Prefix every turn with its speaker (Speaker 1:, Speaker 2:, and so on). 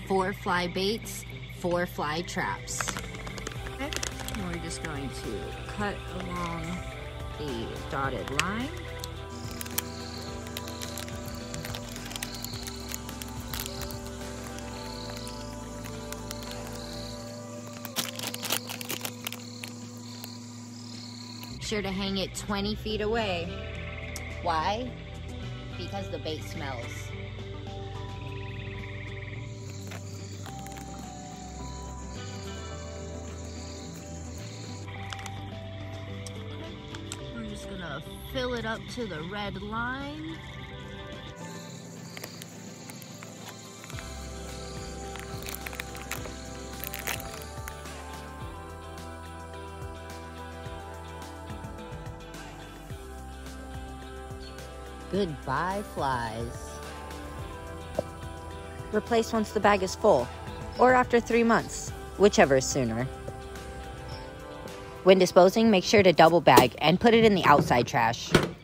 Speaker 1: 4 fly baits, 4 fly traps.
Speaker 2: Okay. And we're just going to cut along the dotted line.
Speaker 1: Sure to hang it 20 feet away. Why? Because the bait smells.
Speaker 2: We're just gonna fill it up to the red line.
Speaker 1: Goodbye, flies.
Speaker 2: Replace once the bag is full, or after 3 months, whichever is sooner.
Speaker 1: When disposing, make sure to double bag and put it in the outside trash.